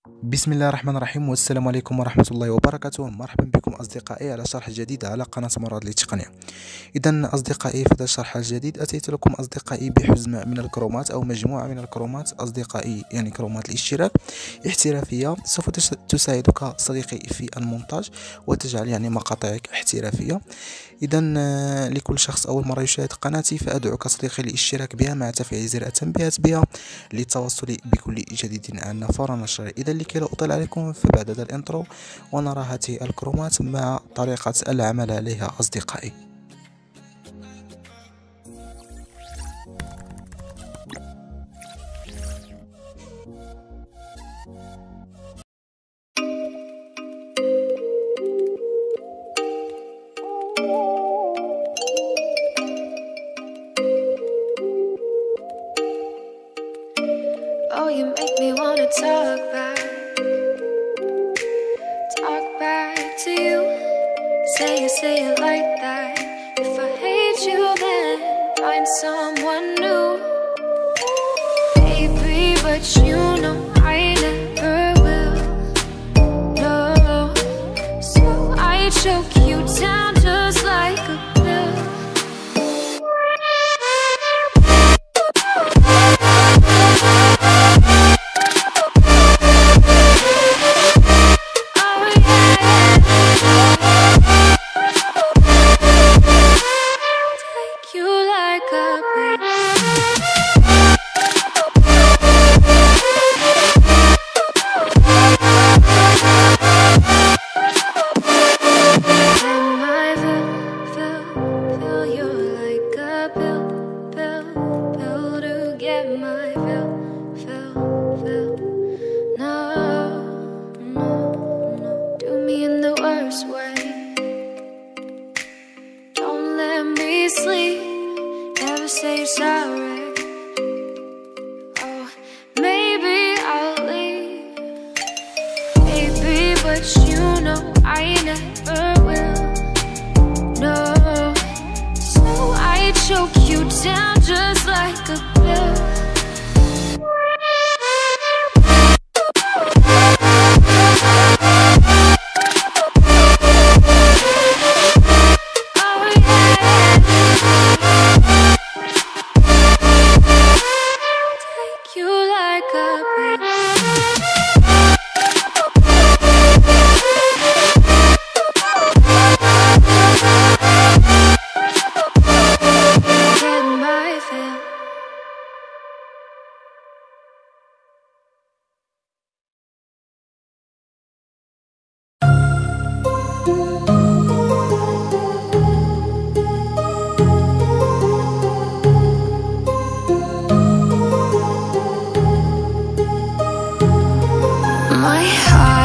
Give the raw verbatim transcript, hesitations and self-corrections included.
بسم الله الرحمن الرحيم، والسلام عليكم ورحمة الله وبركاته. مرحبا بكم أصدقائي على شرح جديد على قناة مراد للتقنية. إذا أصدقائي، في هذا الشرح الجديد أتيت لكم أصدقائي بحزمة من الكرومات أو مجموعة من الكرومات أصدقائي، يعني كرومات الاشتراك احترافية، سوف تساعدك صديقي في المونتاج وتجعل يعني مقاطعك احترافية. إذا لكل شخص أول مرة يشاهد قناتي فأدعوك صديقي للاشتراك بها مع تفعيل زر التنبيهات بها للتواصل بكل جديد عنا فور نشر. إذا لكي لا أطيل عليكم، فبعد هذا الانترو ونرى هذه الكرومات مع طريقة العمل عليها أصدقائي. Oh, you make me wanna talk back, talk back to you. Say it, say it like that. If I hate you, then find someone new. Baby, but you know I never will. No, so I choke you down just like a pill. Say sorry. Oh, maybe I'll leave, baby, but you know I never will. No, so I choke you down just like a pill. My heart